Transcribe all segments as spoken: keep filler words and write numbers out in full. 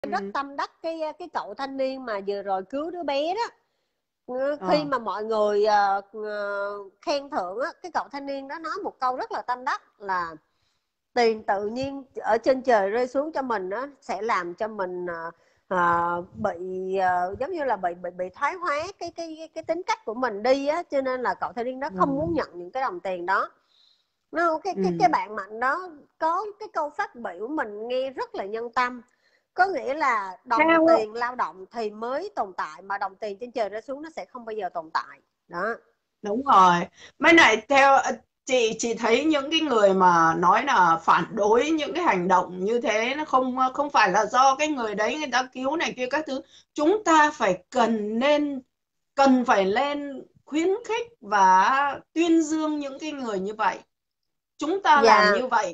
rất Ừ. tâm đắc cái cái cậu thanh niên mà vừa rồi cứu đứa bé đó. Khi Ờ. mà mọi người uh, uh, khen thưởng á, cái cậu thanh niên đó nói một câu rất là tâm đắc là tiền tự nhiên ở trên trời rơi xuống cho mình á sẽ làm cho mình uh, uh, bị uh, giống như là bị bị bị thoái hóa cái cái cái tính cách của mình đi á, cho nên là cậu thanh niên đó không muốn nhận những cái đồng tiền đó. No, cái cái cái Ừ. bạn Mạnh đó có cái câu phát biểu mình nghe rất là nhân tâm, có nghĩa là đồng Theo tiền lao động thì mới tồn tại, mà đồng tiền trên trời rơi xuống nó sẽ không bao giờ tồn tại đó. Đúng rồi. Mấy này theo chị chị thấy những cái người mà nói là phản đối những cái hành động như thế nó không không phải là do cái người đấy người ta cứu này kia các thứ. Chúng ta phải cần nên cần phải lên khuyến khích và tuyên dương những cái người như vậy. Chúng ta làm Dạ như vậy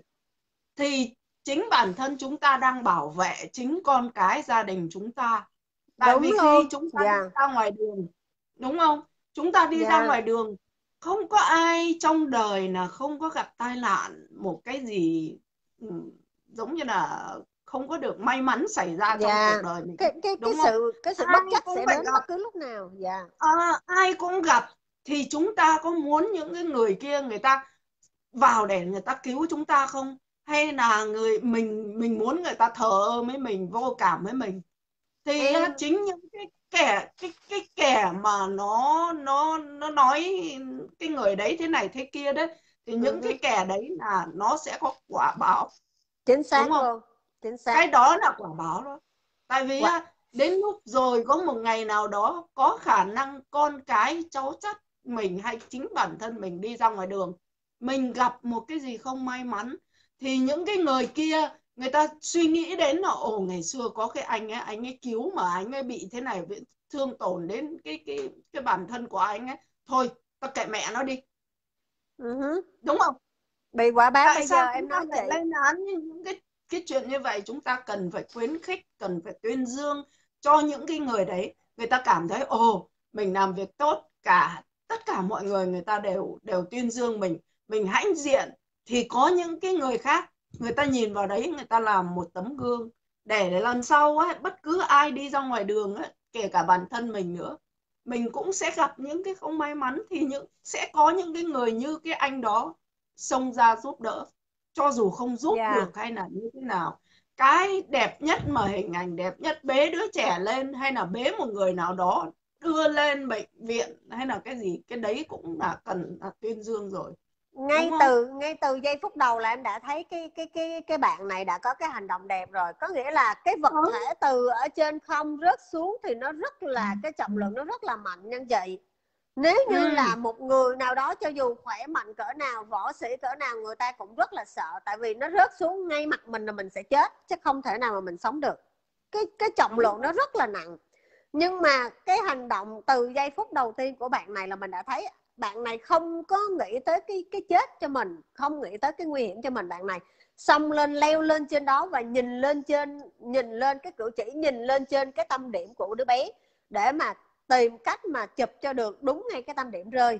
thì chính bản thân chúng ta đang bảo vệ chính con cái gia đình chúng ta. Tại đúng vì khi luôn. chúng ta đi Dạ ra ngoài đường, đúng không? Chúng ta đi ra dạ ngoài đường, không có ai trong đời là không có gặp tai nạn một cái gì, ừ, giống như là không có được may mắn xảy ra trong dạ cuộc đời mình, cái cái cái đúng không? sự cái sự bất Ai trắc cũng sẽ phải đến gặp. bất cứ lúc nào. Dạ À, ai cũng gặp. Thì chúng ta có muốn những cái người kia người ta vào để người ta cứu chúng ta không, hay là người mình mình muốn người ta thờ ơ với mình, vô cảm với mình? Thì em. chính những cái kẻ cái cái kẻ mà nó nó nó nói cái người đấy thế này thế kia đấy, thì những cái Uh-huh. kẻ đấy là nó sẽ có quả báo, Chính đúng xác không? luôn. Chính xác. Cái đó là quả báo đó. Tại vì Quả. đến lúc rồi có một ngày nào đó có khả năng con cái cháu chắt mình hay chính bản thân mình đi ra ngoài đường, mình gặp một cái gì không may mắn, thì những cái người kia người ta suy nghĩ đến là ồ, ngày xưa có cái anh ấy anh ấy cứu mà anh ấy bị thế này, bị thương tổn đến cái cái cái bản thân của anh ấy, thôi ta kệ mẹ nó đi, Uh-huh. đúng không? Bị quả báo Tại bây sao giờ chúng em ta nói lại chị. lên án những cái cái chuyện như vậy? Chúng ta cần phải khuyến khích, cần phải tuyên dương cho những cái người đấy, người ta cảm thấy ồ, mình làm việc tốt, cả tất cả mọi người người ta đều đều tuyên dương mình mình hãnh diện, thì có những cái người khác người ta nhìn vào đấy, người ta làm một tấm gương để, để lần sau ấy, bất cứ ai đi ra ngoài đường ấy, kể cả bản thân mình nữa, mình cũng sẽ gặp những cái không may mắn, thì những sẽ có những cái người như cái anh đó xông ra giúp đỡ, cho dù không giúp Dạ được hay là như thế nào. Cái đẹp nhất mà hình ảnh đẹp nhất, bế đứa trẻ lên hay là bế một người nào đó đưa lên bệnh viện hay là cái gì, cái đấy cũng là cần là tuyên dương rồi, đúng ngay không? từ ngay từ giây phút đầu là em đã thấy cái cái cái cái bạn này đã có cái hành động đẹp rồi, có nghĩa là cái vật Ừ. thể từ ở trên không rớt xuống thì nó rất là, cái trọng lượng nó rất là mạnh nha chị. Nếu như Ừ. là một người nào đó cho dù khỏe mạnh cỡ nào, võ sĩ cỡ nào, người ta cũng rất là sợ, tại vì nó rớt xuống ngay mặt mình là mình sẽ chết, chứ không thể nào mà mình sống được. cái cái trọng Đúng lượng nó rất là nặng. Nhưng mà cái hành động từ giây phút đầu tiên của bạn này là mình đã thấy bạn này không có nghĩ tới cái cái chết cho mình, không nghĩ tới cái nguy hiểm cho mình. Bạn này xông lên, leo lên trên đó và nhìn lên trên, nhìn lên cái cử chỉ, nhìn lên trên cái tâm điểm của đứa bé để mà tìm cách mà chụp cho được đúng ngay cái tâm điểm rơi.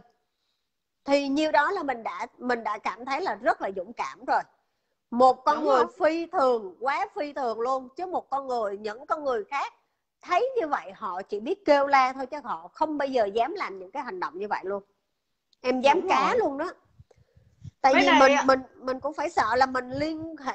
Thì nhiêu đó là mình đã mình đã cảm thấy là rất là dũng cảm rồi. Một con Đúng người không? phi thường, quá phi thường luôn. Chứ một con người, những con người khác thấy như vậy họ chỉ biết kêu la thôi, chứ họ không bao giờ dám làm những cái hành động như vậy luôn. Em dám Đúng cá rồi. luôn đó. Tại Mấy vì này mình mình mình cũng phải sợ là mình liên hệ,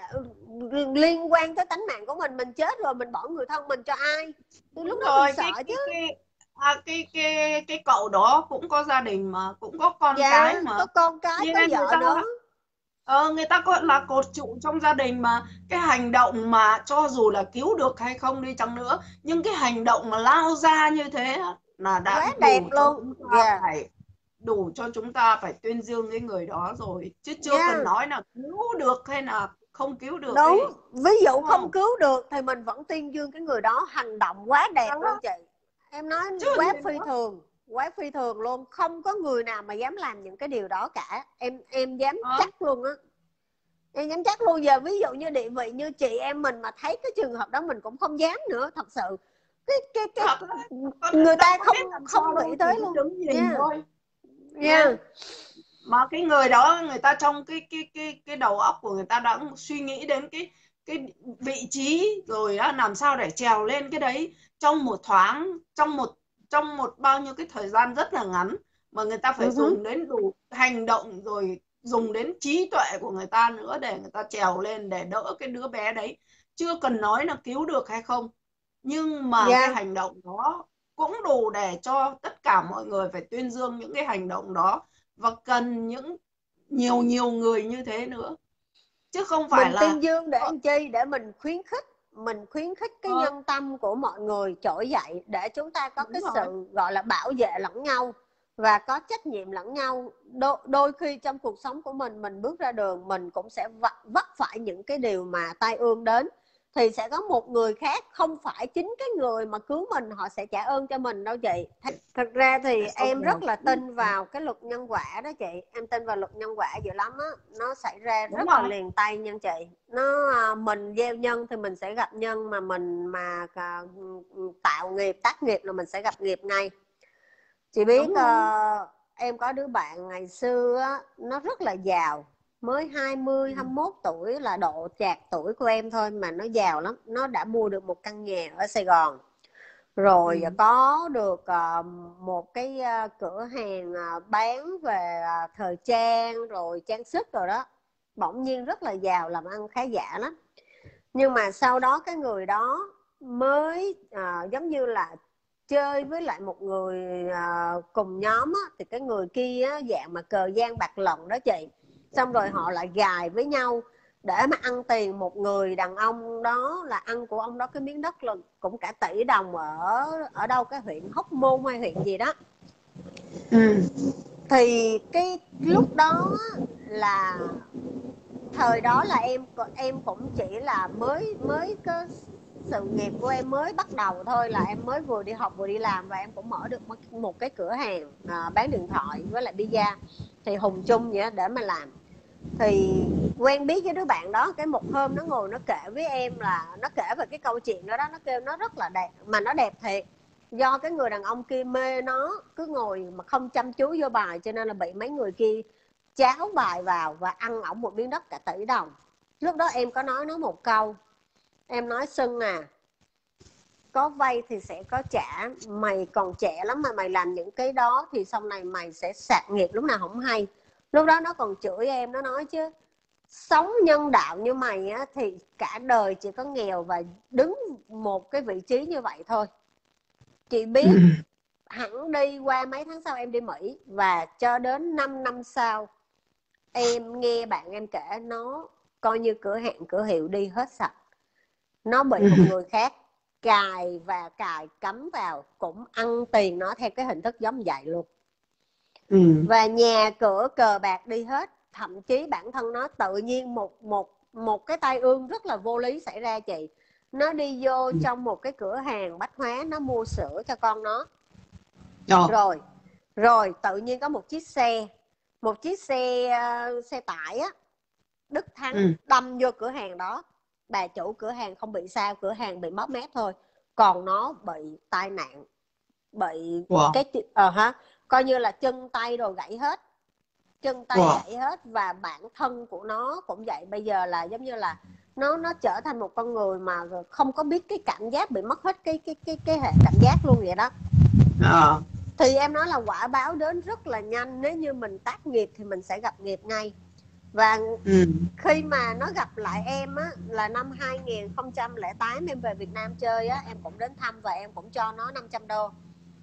liên quan tới tánh mạng của mình, mình chết rồi mình bỏ người thân mình cho ai, thì lúc đúng đó mình rồi. sợ cái chứ. cái cái à, cái cái cái cậu đó cũng có gia đình mà, cũng có con Dạ, cái mà, có con cái, nhưng có người vợ ta nữa. Ờ, người ta có là cột trụ trong gia đình mà, cái hành động mà cho dù là cứu được hay không đi chăng nữa, nhưng cái hành động mà lao ra như thế là đã Quá đẹp đủ cho luôn. chúng ta Dạ phải đủ cho chúng ta phải tuyên dương cái người đó rồi, chứ chưa cần nha. nói là cứu được hay là không cứu được Đúng. đi, Ví dụ đúng không không? cứu được thì mình vẫn tuyên dương cái người đó, hành động quá đẹp luôn Đó, chị. Em nói chứ quá gì phi nữa. thường, quá phi thường luôn. Không có người nào mà dám làm những cái điều đó cả. Em em dám Đó. chắc luôn á. Em dám chắc luôn. Giờ ví dụ như địa vị như chị em mình mà thấy cái trường hợp đó mình cũng không dám nữa, thật sự. Cái cái cái Thật đấy, con người đâu ta có không biết làm sao không đâu, nghĩ chỉ tới biết luôn đứng nhìn nha. thôi Nha. nha. Mà cái người đó người ta trong cái cái cái cái đầu óc của người ta đã suy nghĩ đến cái cái vị trí rồi á, làm sao để trèo lên cái đấy trong một thoáng, trong một trong một bao nhiêu cái thời gian rất là ngắn, mà người ta phải uh-huh. dùng đến đủ hành động rồi dùng đến trí tuệ của người ta nữa để người ta trèo lên để đỡ cái đứa bé đấy. Chưa cần nói là cứu được hay không, nhưng mà cái Yeah. hành động đó cũng đủ để cho tất cả mọi người phải tuyên dương những cái hành động đó, và cần những nhiều nhiều người như thế nữa, chứ không phải Mình là tuyên dương để làm chi? Để mình khuyến khích, mình khuyến khích cái ờ, nhân tâm của mọi người trỗi dậy, để chúng ta có đúng cái rồi. sự gọi là bảo vệ lẫn nhau và có trách nhiệm lẫn nhau. Đôi, đôi khi trong cuộc sống của mình, mình bước ra đường mình cũng sẽ vấp, vấp phải những cái điều mà tai ương đến, thì sẽ có một người khác, không phải chính cái người mà cứu mình, họ sẽ trả ơn cho mình đâu chị. Thật ra thì Xong em rồi. rất là tin vào cái luật nhân quả đó chị. Em tin vào luật nhân quả dữ lắm á. Nó xảy ra Đúng rất là rồi. liền tay nha chị. Nó mình gieo nhân thì mình sẽ gặp nhân, mà mình mà tạo nghiệp, tác nghiệp là mình sẽ gặp nghiệp ngay. Chị biết uh, em có đứa bạn ngày xưa á, nó rất là giàu, mới hai mươi, hai mươi mốt tuổi, là độ chạc tuổi của em thôi mà nó giàu lắm. Nó đã mua được một căn nhà ở Sài Gòn, rồi Ừ. có được uh, một cái uh, cửa hàng uh, bán về uh, thời trang rồi trang sức rồi đó. Bỗng nhiên rất là giàu, làm ăn khá giả lắm. Nhưng mà sau đó cái người đó mới uh, giống như là chơi với lại một người uh, cùng nhóm á, thì cái người kia á, dạng mà cờ gian bạc lận đó chị. Xong rồi họ lại gài với nhau để mà ăn tiền một người đàn ông đó, là ăn của ông đó cái miếng đất là cũng cả tỷ đồng, ở ở đâu cái huyện Hóc Môn hay huyện gì đó. Ừ. Thì cái lúc đó là thời đó là em em cũng chỉ là mới mới có sự nghiệp của em mới bắt đầu thôi, là em mới vừa đi học vừa đi làm, và em cũng mở được một, một cái cửa hàng à, bán điện thoại với lại pizza, thì hùng chung vậy để mà làm. Thì quen biết với đứa bạn đó, cái một hôm nó ngồi nó kể với em, là nó kể về cái câu chuyện đó đó. Nó kêu nó rất là đẹp, mà nó đẹp thiệt. Do cái người đàn ông kia mê nó, cứ ngồi mà không chăm chú vô bài, cho nên là bị mấy người kia cháo bài vào và ăn ổng một miếng đất cả tỷ đồng. Lúc đó em có nói nó một câu, em nói: Sưng à, có vay thì sẽ có trả, mày còn trẻ lắm mà mày làm những cái đó thì sau này mày sẽ sạt nghiệp lúc nào không hay. Lúc đó nó còn chửi em, nó nói chứ sống nhân đạo như mày á, thì cả đời chỉ có nghèo và đứng một cái vị trí như vậy thôi. Chị biết hẳn đi qua mấy tháng sau em đi Mỹ, và cho đến năm năm sau em nghe bạn em kể, nó coi như cửa hàng cửa hiệu đi hết sạch. Nó bị một người khác cài và cài cắm vào, cũng ăn tiền nó theo cái hình thức giống vậy luôn. Ừ. Và nhà cửa cờ bạc đi hết. Thậm chí bản thân nó tự nhiên một một một cái tai ương rất là vô lý xảy ra chị. Nó đi vô trong một cái cửa hàng bách hóa, nó mua sữa cho con nó. Rồi rồi, rồi tự nhiên có một chiếc xe, một chiếc xe uh, xe tải á, Đức Thắng ừ. đâm vô cửa hàng đó. Bà chủ cửa hàng không bị sao, cửa hàng bị móp mép thôi, còn nó bị tai nạn, bị wow. cái ờ uh, ha coi như là chân tay rồi gãy hết, chân tay wow. gãy hết. Và bản thân của nó cũng vậy, bây giờ là giống như là nó nó trở thành một con người mà không có biết cái cảm giác, bị mất hết cái cái cái cái hệ cảm giác luôn vậy đó. À. Thì em nói là quả báo đến rất là nhanh, nếu như mình tác nghiệp thì mình sẽ gặp nghiệp ngay. Và ừ. khi mà nó gặp lại em á, là năm hai không không tám em về Việt Nam chơi á, em cũng đến thăm và em cũng cho nó năm trăm đô.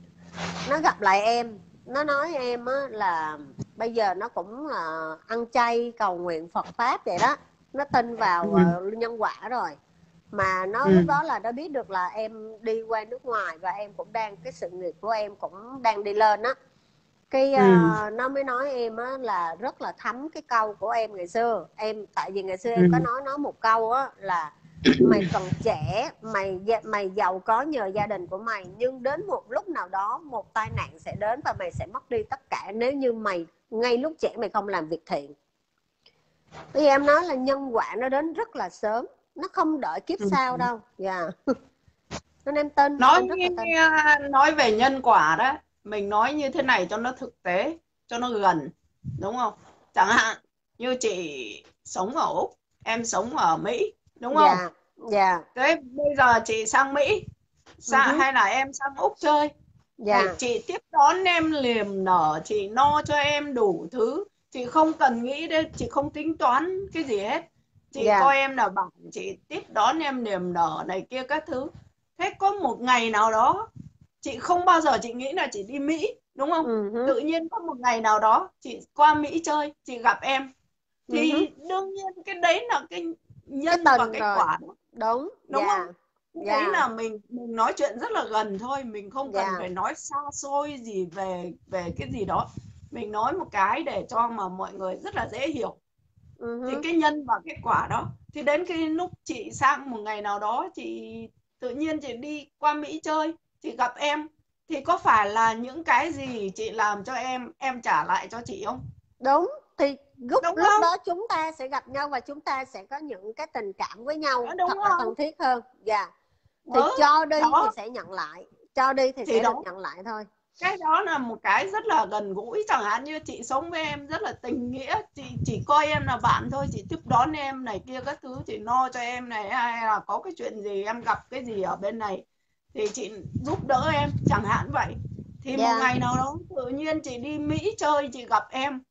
Nó gặp lại em, nó nói em á là bây giờ nó cũng là ăn chay cầu nguyện Phật Pháp vậy đó. Nó tin vào ừ. nhân quả rồi. Mà nó ừ. lúc đó là nó biết được là em đi qua nước ngoài, và em cũng đang, cái sự nghiệp của em cũng đang đi lên á. Cái ừ. uh, nó mới nói em á là rất là thấm cái câu của em ngày xưa. Em tại vì ngày xưa em ừ. có nói nó một câu á là mày còn trẻ, mày mày giàu có nhờ gia đình của mày, nhưng đến một lúc nào đó một tai nạn sẽ đến và mày sẽ mất đi tất cả nếu như mày ngay lúc trẻ mày không làm việc thiện. Thì em nói là nhân quả nó đến rất là sớm, nó không đợi kiếp ừ. sau đâu. Dạ. Yeah. Nên em tin. Nói em rất là tin. Nói về nhân quả đó, mình nói như thế này cho nó thực tế, cho nó gần, đúng không? Chẳng hạn như chị sống ở Úc, em sống ở Mỹ, đúng không? Dạ. Dạ. Thế bây giờ chị sang Mỹ Ừ Sa, hứ. hay là em sang Úc chơi, thì Dạ. chị tiếp đón em liềm nở, chị no cho em đủ thứ, chị không cần nghĩ đến, chị không tính toán cái gì hết, chị Dạ. coi em là bạn, chị tiếp đón em niềm nở này kia các thứ. Thế có một ngày nào đó, chị không bao giờ chị nghĩ là chị đi Mỹ, đúng không? Ừ hứ. Tự nhiên có một ngày nào đó chị qua Mỹ chơi, chị gặp em, Ừ hứ. thì đương nhiên cái đấy là cái Cái nhân và tình cái rồi. quả đó, Đúng. đúng Dạ. không? Cái đấy Dạ. là mình mình nói chuyện rất là gần thôi, mình không cần Dạ. phải nói xa xôi gì về về cái gì đó, mình nói một cái để cho mà mọi người rất là dễ hiểu. Ừ Thì hứ. cái nhân và cái quả đó, thì đến khi lúc chị sang một ngày nào đó, chị tự nhiên chị đi qua Mỹ chơi, chị gặp em, thì có phải là những cái gì chị làm cho em em trả lại cho chị không? Đúng. Thì lúc Đúng lúc không? đó chúng ta sẽ gặp nhau và chúng ta sẽ có những cái tình cảm với nhau Ờ, đúng thật là không? thân thiết hơn. Dạ. Thì Ừ, cho đi thì đó, sẽ nhận lại, cho đi thì thì sẽ được đó, nhận lại thôi. cái đó là một cái rất là gần gũi, chẳng hạn như chị sống với em rất là tình nghĩa, chị chỉ coi em là bạn thôi, chị tiếp đón em này kia các thứ, chị no cho em này, hay là có cái chuyện gì em gặp cái gì ở bên này thì chị giúp đỡ em, chẳng hạn vậy. Thì một Dạ. ngày nào đó tự nhiên chị đi Mỹ chơi, chị gặp em,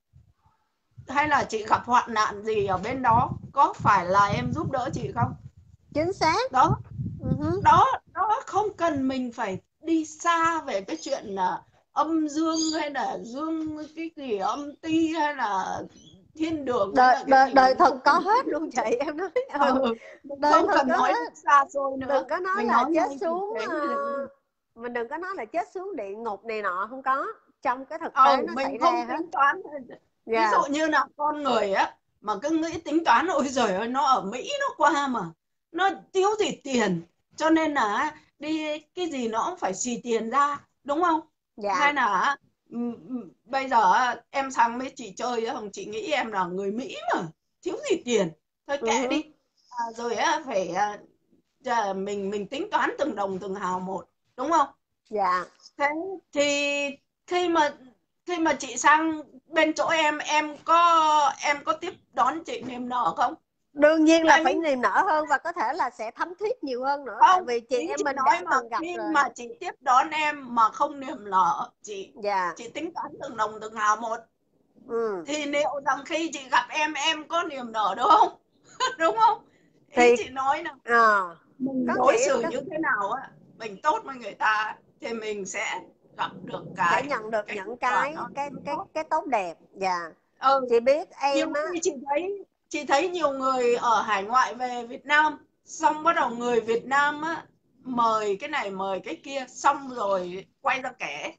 hay là chị gặp hoạn nạn gì ở bên đó, có phải là em giúp đỡ chị không? Chính xác. Đó, Ừ hứ. đó, đó, không cần mình phải đi xa về cái chuyện là âm dương, hay là dương cái gì âm ti, hay là thiên đường, hay đời là cái đời gì, đời mình thật không có cần hết biết luôn chị, chuyện. em nói. Ừ. Ừ, mình Đời không thật cần có nói hết. xa xôi nữa, Đừng có nói mình là nói chết ngay thực xuống tế ờ, là được. mình đừng có nói là chết xuống địa ngục này nọ, không có. Trong cái thực tế Ừ, nó mình xảy không ra hết. tính toán. Ví dụ Dạ. như là con người á, mà cứ nghĩ tính toán, ôi giời ơi, nó ở Mỹ nó qua mà nó thiếu gì tiền, cho nên là đi cái gì nó cũng phải xì tiền ra, đúng không? Dạ. Hay là ừm, ừm, bây giờ em sang với chị chơi á, chị nghĩ em là người Mỹ mà thiếu gì tiền, thôi Ừ kệ hứ. đi. À, rồi á phải à, à, mình mình tính toán từng đồng từng hào một, đúng không? Dạ. Thế thì khi mà khi mà chị sang bên chỗ em em có em có tiếp đón chị niềm nở không? Đương nhiên là Tại phải vì niềm nở hơn và có thể là sẽ thấm thiết nhiều hơn nữa, tại không, vì chị ý em chị mình nói đã mà, từng gặp khi rồi. mà chị tiếp đón em mà không niềm nở, chị Dạ. chị tính toán từng đồng từng hào một, Ừ. thì liệu rằng khi chị gặp em em có niềm nở được không? Đúng không? Ý Thì chị nói là ờ, mình có đối nghĩa xử có, như thế nào á, mình tốt với người ta thì mình sẽ gặp được sẽ cái nhận được cái kết những quả cái nó cái nó cái tốt. cái tốt đẹp. Dạ. Ừ, Chị biết nhiều em á. khi chị thấy chị thấy nhiều người ở hải ngoại về Việt Nam, xong bắt đầu người Việt Nam á mời cái này mời cái kia, xong rồi quay ra kể.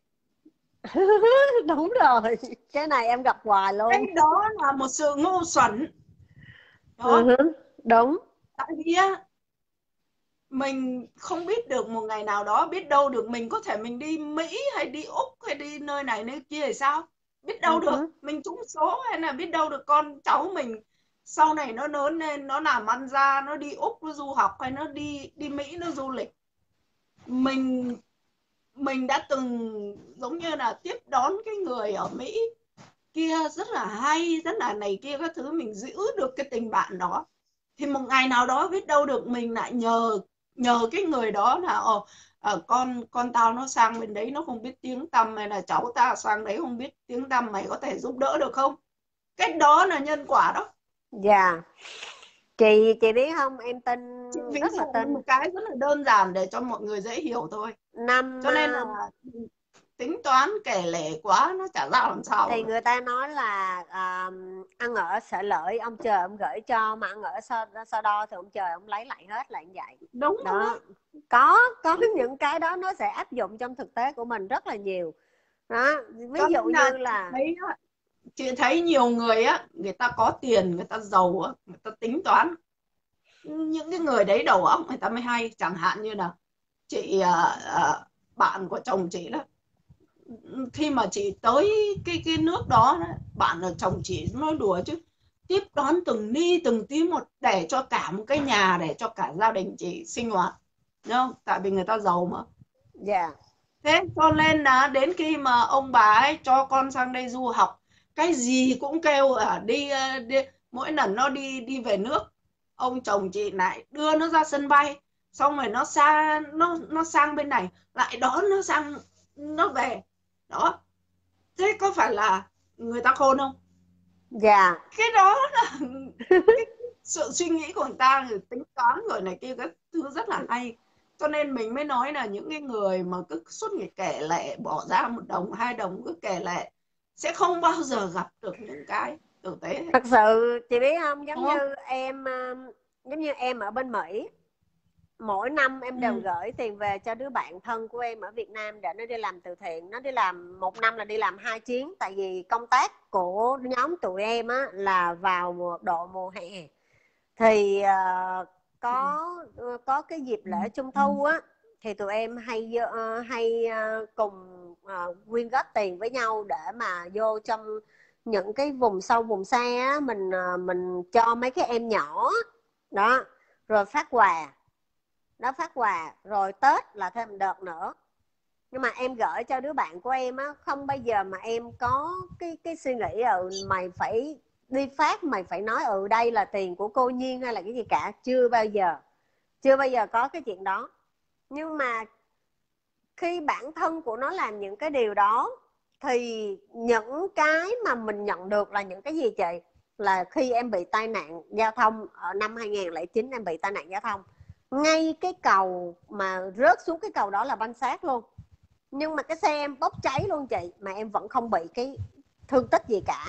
Đúng rồi, cái này em gặp hoài Cái luôn. đó là một sự ngu xuẩn Ừ đó. hứ. Đúng. Tại vì á, mình không biết được một ngày nào đó, biết đâu được mình có thể mình đi Mỹ hay đi Úc hay đi nơi này nơi kia thì sao, biết đâu Ừ được hứ. mình trúng số, hay là biết đâu được con cháu mình sau này nó lớn lên nó làm ăn ra, nó đi Úc nó du học, hay nó đi đi Mỹ nó du lịch. Mình mình đã từng giống như là tiếp đón cái người ở Mỹ kia rất là hay, rất là này kia các thứ, mình giữ được cái tình bạn đó, thì một ngày nào đó biết đâu được mình lại nhờ nhờ cái người đó là ồ, ờ, con con tao nó sang bên đấy nó không biết tiếng tăm, hay là cháu ta sang đấy không biết tiếng tăm, mày có thể giúp đỡ được không? Cái đó là nhân quả đó. Dạ. chị chị biết không, em tin, Chị ví rất là dụ như tin. một cái rất là đơn giản để cho mọi người dễ hiểu thôi, Năm cho nên là um, tính toán kể lể quá nó chả ra làm thì sao. người ta nói là um, ăn ở sợ lợi, ông trời ông gửi cho, mà ăn ở so, so đo thì ông trời ông lấy lại hết, là như vậy. Đúng Đó. rồi. có có những cái đó nó sẽ áp dụng trong thực tế của mình rất là nhiều. Đó. Ví Cho dụ nên là như chị là thấy chị thấy nhiều người á, người ta có tiền, người ta giàu á, người ta tính toán, những cái người đấy đầu óc người ta mới hay, chẳng hạn như là chị à, à, bạn của chồng chị đó, khi mà chị tới cái cái nước đó, bạn của chồng chị nói đùa chứ, tiếp đón từng ly từng tí một để cho cả một cái nhà, để cho cả gia đình chị sinh hoạt, đúng không? Tại vì người ta giàu mà. dạ. Thế cho nên là đến khi mà ông bà ấy cho con sang đây du học, cái gì cũng kêu à đi, đi mỗi lần nó đi đi về nước, ông chồng chị lại đưa nó ra sân bay, xong rồi nó xa nó nó sang bên này lại đón nó sang, nó về đó. Thế có phải là người ta khôn không? Dạ. Cái đó là cái sự suy nghĩ của người ta, rồi tính toán rồi này kia các thứ rất là hay. Cho nên mình mới nói là những cái người mà cứ suốt ngày kể lể, bỏ ra một đồng hai đồng cứ kể lể sẽ không bao giờ gặp được những cái tử tế. Thật sự chị biết không, giống Đúng không? như em um, giống như em ở bên Mỹ, mỗi năm em đều Ừ. gửi tiền về cho đứa bạn thân của em ở Việt Nam để nó đi làm từ thiện. Nó đi làm một năm là đi làm hai chuyến, tại vì công tác của nhóm tụi em á là vào mùa độ mùa hè, thì uh, có có cái dịp lễ Trung Thu á thì tụi em hay uh, hay uh, cùng uh, quyên góp tiền với nhau để mà vô trong những cái vùng sâu vùng xa á, mình uh, mình cho mấy cái em nhỏ đó, rồi phát quà đó, phát quà rồi Tết là thêm đợt nữa. Nhưng mà em gửi cho đứa bạn của em á, không bao giờ mà em có cái cái suy nghĩ ừ mày phải đi phát, mày phải nói ừ đây là tiền của cô Nhiên hay là cái gì cả. Chưa bao giờ, chưa bao giờ có cái chuyện đó. Nhưng mà khi bản thân của nó làm những cái điều đó thì những cái mà mình nhận được là những cái gì chị? Là khi em bị tai nạn giao thông ở năm hai không không chín, em bị tai nạn giao thông, ngay cái cầu mà rớt xuống cái cầu đó là banh xác luôn, nhưng mà cái xe em bốc cháy luôn chị, mà em vẫn không bị cái thương tích gì cả.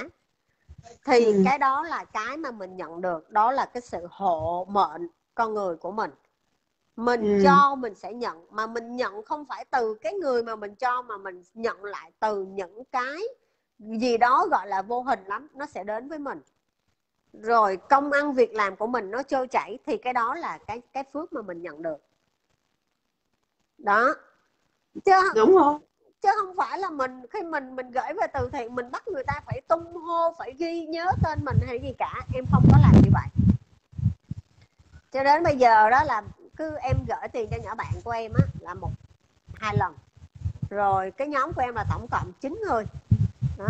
Thì Ừ. cái đó là cái mà mình nhận được, đó là cái sự hộ mệnh con người của mình. Mình Ừ. cho mình sẽ nhận, mà mình nhận không phải từ cái người mà mình cho, mà mình nhận lại từ những cái gì đó gọi là vô hình lắm, nó sẽ đến với mình. Rồi công ăn việc làm của mình nó trôi chảy, thì cái đó là cái cái phước mà mình nhận được đó. Chứ Đúng không? chứ không phải là mình khi mình mình gửi về từ thiện mình bắt người ta phải tung hô, phải ghi nhớ tên mình hay gì cả. Em không có làm như vậy. Cho đến bây giờ đó là cứ em gửi tiền cho nhỏ bạn của em á là một hai lần, rồi cái nhóm của em là tổng cộng chín người đó.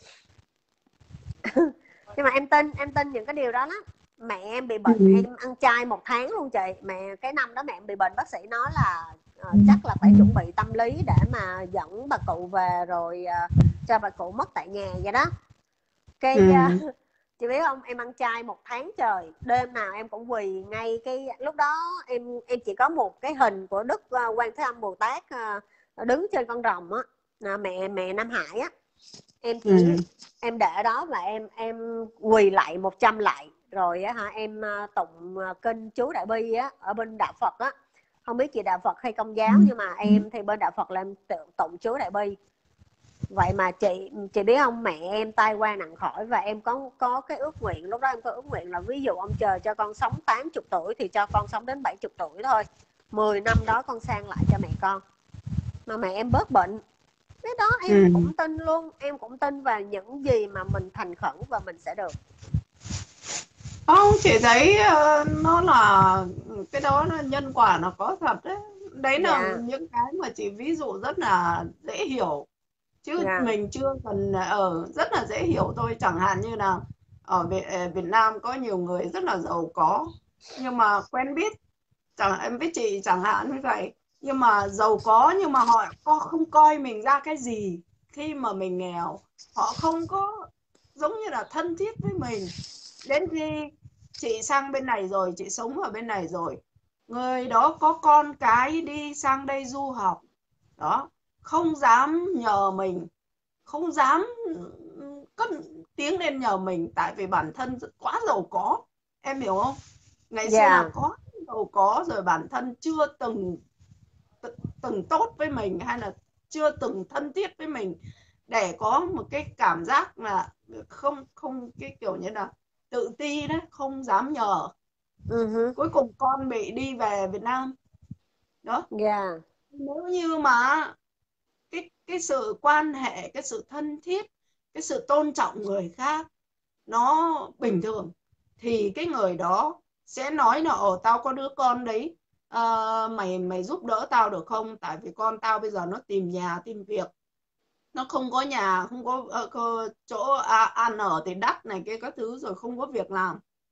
Nhưng mà em tin em tin những cái điều đó lắm. Mẹ em bị bệnh, Ừ. em ăn chay một tháng luôn chị. Mẹ cái năm đó mẹ em bị bệnh, bác sĩ nói là uh, chắc là phải chuẩn bị tâm lý để mà dẫn bà cụ về, rồi uh, cho bà cụ mất tại nhà vậy đó. Cái Ừ. uh, chị biết không, em ăn chay một tháng trời, đêm nào em cũng quỳ ngay cái lúc đó. em em chỉ có một cái hình của Đức uh, Quan Thế Âm Bồ Tát uh, đứng trên con rồng á, uh, mẹ mẹ Nam Hải á. Em chỉ Ừ. em để đó và em em quỳ lại một trăm lại, rồi á hả em tụng kinh chú Đại Bi á, ở bên đạo Phật á. Không biết chị đạo Phật hay Công giáo, nhưng mà em thì bên đạo Phật là em tụng chú Đại Bi. Vậy mà chị chị biết không, mẹ em tai qua nặng khỏi, và em có có cái ước nguyện, lúc đó em có ước nguyện là ví dụ ông trời cho con sống tám mươi tuổi thì cho con sống đến bảy mươi tuổi thôi, mười năm đó con sang lại cho mẹ con. Mà mẹ em bớt bệnh. Cái đó em Ừ. cũng tin luôn, em cũng tin vào những gì mà mình thành khẩn và mình sẽ được. Không, chị thấy uh, nó là cái đó là nhân quả, nó có thật đấy. Đấy là Dạ. những cái mà chị ví dụ rất là dễ hiểu, chứ Dạ. mình chưa cần ở rất là dễ hiểu thôi. Chẳng hạn như là ở Việt, Việt Nam có nhiều người rất là giàu có nhưng mà quen biết, chẳng em biết chị chẳng hạn như vậy, nhưng mà giàu có nhưng mà họ có không coi mình ra cái gì khi mà mình nghèo. Họ không có giống như là thân thiết với mình. Đến khi chị sang bên này rồi, chị sống ở bên này rồi, người đó có con cái đi sang đây du học đó, không dám nhờ mình, không dám cất tiếng lên nhờ mình, tại vì bản thân quá giàu có. Em hiểu không? Ngày xưa là Dạ. có giàu có rồi, bản thân chưa từng từng tốt với mình, hay là chưa từng thân thiết với mình, để có một cái cảm giác là không không cái kiểu như là tự ti đấy, không dám nhờ. Uh-huh. Cuối cùng con bị đi về Việt Nam đó. Dạ. Nếu như mà cái cái sự quan hệ, cái sự thân thiết, cái sự tôn trọng người khác nó bình thường, thì cái người đó sẽ nói là ồ tao có đứa con đấy, à, mày mày giúp đỡ tao được không, tại vì con tao bây giờ nó tìm nhà tìm việc, nó không có nhà, không có, uh, có chỗ à, ăn ở thì đắt này, cái các thứ, rồi không có việc làm,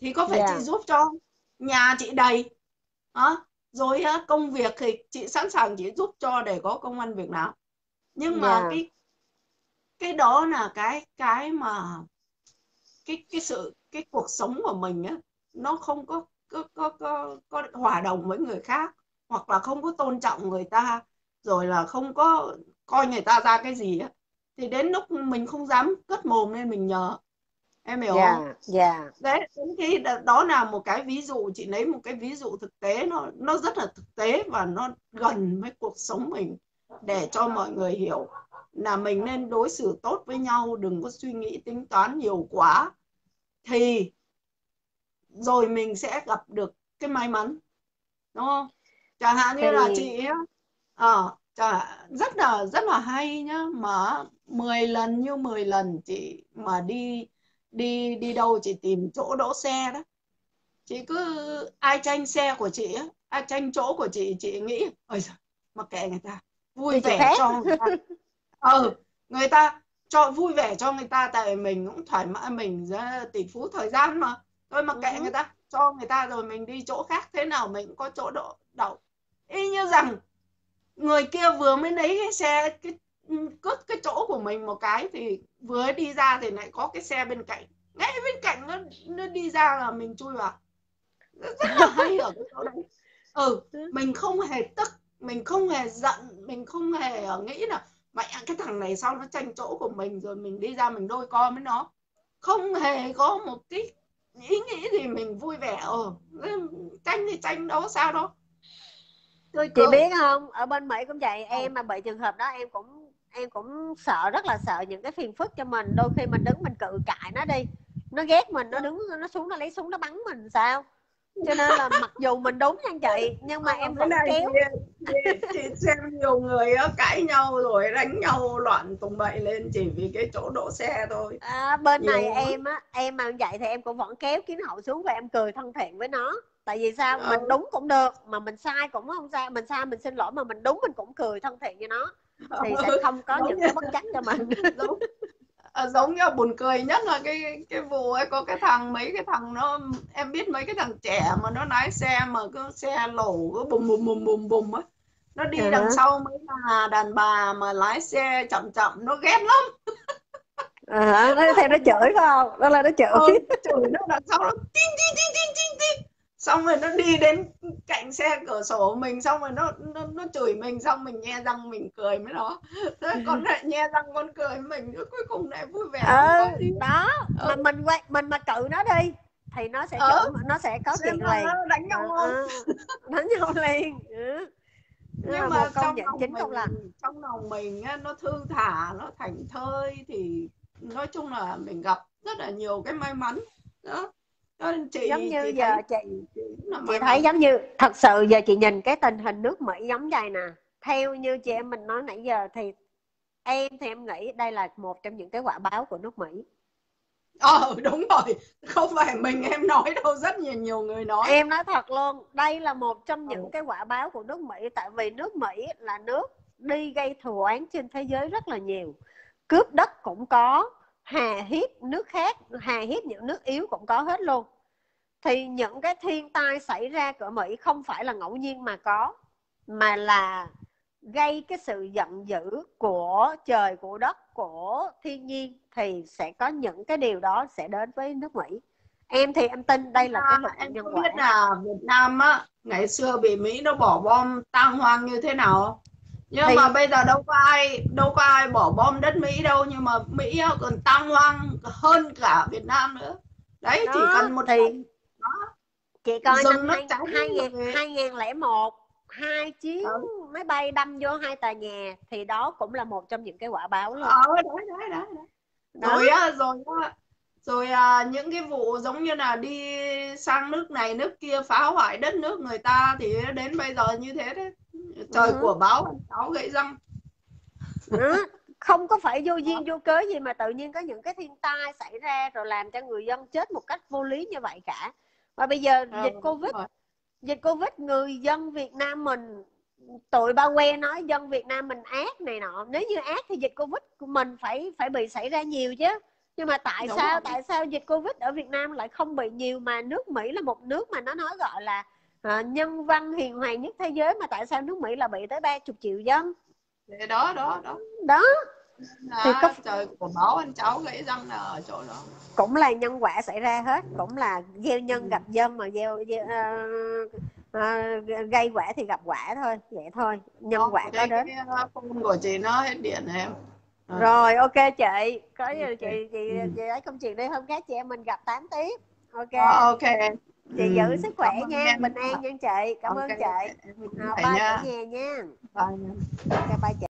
thì có phải Dạ. chị giúp cho, nhà chị đầy đó. Rồi á, công việc thì chị sẵn sàng chị giúp cho để có công ăn việc làm. Nhưng mà Dạ. cái cái đó là cái cái mà cái cái sự cái cuộc sống của mình á, nó không có có có có, có hòa đồng với người khác, hoặc là không có tôn trọng người ta, rồi là không có coi người ta ra cái gì á, thì đến lúc mình không dám cất mồm lên mình nhờ. Em hiểu không? Dạ. Dạ. Đấy, đến khi đó là một cái ví dụ, chị lấy một cái ví dụ thực tế, nó nó rất là thực tế và nó gần với cuộc sống mình, để cho mọi người hiểu là mình nên đối xử tốt với nhau, đừng có suy nghĩ tính toán nhiều quá, thì rồi mình sẽ gặp được cái may mắn, đúng không? Chẳng hạn như là Thì chị ờ chả rất là rất là hay nhá, mà mười lần như mười lần chị mà đi đi đi đâu chị tìm chỗ đỗ xe đó, chị cứ ai tranh xe của chị á, ai tranh chỗ của chị chị nghĩ ôi giời, mặc kệ người ta, vui đi chỗ vẻ khác. cho người ta. ừ Người ta cho vui vẻ cho người ta, tại mình cũng thoải mái, mình ra tỷ phú thời gian mà, thôi mặc kệ người Ừ. ta, cho người ta rồi mình đi chỗ khác, thế nào mình cũng có chỗ đỗ đậu. Y như rằng người kia vừa mới lấy cái xe, cái cướp cái chỗ của mình một cái, thì vừa đi ra thì lại có cái xe bên cạnh, ngay bên cạnh nó nó đi ra là mình chui vào. Rất là hay ở cái chỗ đấy. ừ mình không hề tức, mình không hề giận, mình không hề nghĩ là mẹ cái thằng này sao nó tranh chỗ của mình, rồi mình đi ra mình đôi co với nó, không hề có một cái ý nghĩ gì, mình vui vẻ. ờ Tranh thì tranh đâu có sao đâu, tươi Chị cười. biết không, ở bên Mỹ cũng vậy, ờ em mà bị trường hợp đó em cũng em cũng sợ, rất là sợ những cái phiền phức cho mình. Đôi khi mình đứng mình cự cãi nó đi, nó ghét mình, nó đứng nó xuống nó lấy súng nó bắn mình sao. Cho nên là mặc dù mình đúng nha chị, nhưng mà ờ, em cái vẫn này thì kéo. chị, chị xem nhiều người á, cãi nhau rồi đánh nhau loạn tùng bậy lên chỉ vì cái chỗ đỗ xe thôi, À, bên nhiều này lắm. em á, em mà vậy thì em cũng vẫn kéo kiến hậu xuống và em cười thân thiện với nó. Tại vì sao, ờ, mình đúng cũng được mà mình sai cũng không sao, mình sai mình xin lỗi, mà mình đúng mình cũng cười thân thiện với nó, ờ, thì sẽ không có Giống những như cái bất chắc cho mình. giống à, giống như buồn cười nhất là cái cái vụ ấy, có cái thằng, mấy cái thằng nó, em biết mấy cái thằng trẻ mà nó lái xe mà cứ xe lổ cứ bùm bùm bùm bùm bùm á, nó đi đằng Uh-huh. sau mấy bà đàn bà mà lái xe chậm chậm, nó ghét lắm. Uh-huh. Nó theo nó chửi phải không, đó là nó ờ, chửi. Chửi nó đằng sau, nó tin tin tin tin tin tin, xong rồi nó đi đến cạnh xe cửa sổ của mình, xong rồi nó nó, nó chửi mình, xong mình nhe răng mình cười với nó, thế con lại nhe răng con cười với mình, cuối cùng lại vui vẻ Ừ, không có gì. đó, ừ mà mình quay mình mà cự nó đi thì nó sẽ chửi, ờ nó sẽ có xem chuyện là nó liền. đánh nhau Ờ, không. ờ, đánh nhau liền. Ừ. Đó Nhưng là mà một công trong nhận lòng chính công lành. mình trong lòng mình á, nó thư thả, nó thảnh thơi, thì nói chung là mình gặp rất là nhiều cái may mắn đó. Nên Giống chị như chị giờ thấy chị chị rất là chị may thấy mắn. giống như thật sự giờ chị nhìn cái tình hình nước Mỹ giống vậy nè, theo như chị em mình nói nãy giờ thì em thì em nghĩ đây là một trong những cái quả báo của nước Mỹ. ờ Đúng rồi, không phải mình em nói đâu, rất nhiều nhiều người nói. Em nói thật luôn, đây là một trong ờ những cái quả báo của nước Mỹ. Tại vì nước Mỹ là nước đi gây thù oán trên thế giới rất là nhiều, cướp đất cũng có, hà hiếp nước khác, hà hiếp những nước yếu cũng có hết luôn. Thì những cái thiên tai xảy ra ở Mỹ không phải là ngẫu nhiên mà có, mà là gây cái sự giận dữ của trời, của đất, của thiên nhiên, thì sẽ có những cái điều đó sẽ đến với nước Mỹ. Em thì em tin đây là cái à, luật em có nhân quả. biết là Việt Nam á, ngày xưa bị Mỹ nó bỏ bom tang hoang như thế nào không? Nhưng mà Thì bây giờ đâu có ai đâu có ai bỏ bom đất Mỹ đâu, nhưng mà Mỹ còn tang hoang hơn cả Việt Nam nữa. Đấy, chỉ đó, cần một thì lần đó, chị coi năm rừng nó hai cháy hai nghìn rồi. hai nghìn lẻ một, hai chuyến Đấy. máy bay đâm vô hai tòa nhà, thì đó cũng là một trong những cái quả báo luôn. ờ đấy đấy đấy đấy. Đó. Rồi á, rồi á, rồi à, những cái vụ giống như là đi sang nước này nước kia phá hoại đất nước người ta, thì đến bây giờ như thế đấy. Trời Uh-huh. của báo cháu gãy răng. Đó. Không có phải vô Đó. duyên vô cớ gì mà tự nhiên có những cái thiên tai xảy ra rồi làm cho người dân chết một cách vô lý như vậy cả. Và bây giờ Ờ, dịch Covid, rồi. dịch Covid người dân Việt Nam mình, tụi ba que nói dân Việt Nam mình ác này nọ. Nếu như ác thì dịch Covid của mình phải phải bị xảy ra nhiều chứ. Nhưng mà tại Đúng sao rồi. tại sao dịch Covid ở Việt Nam lại không bị nhiều, mà nước Mỹ là một nước mà nó nói gọi là à, nhân văn hiền hòa nhất thế giới, mà tại sao nước Mỹ là bị tới ba mươi triệu dân? Thế đó đó đó Đó thì có à, trời của máu ăn cháu gãy răng là ở chỗ đó. cũng là nhân quả xảy ra hết, cũng là gieo nhân gặp dân mà gieo, gieo uh, uh, gây quả thì gặp quả thôi, vậy thôi, nhân Đó, quả có đây đến. cái uh, phone của chị nó hết điện rồi em. À, Rồi ok chị, có gì ok. chị chị Ừ. chị ấy công chuyện đi, hôm khác chị em mình gặp tám tiếp. Đó, Ok, ok. chị Ừ. giữ sức Cảm khỏe ơn nha, em. bình an nha chị, cảm Ok, ơn chị. em cũng À, vậy bye cả nha. nhà nha. Bye. Ok bye chị.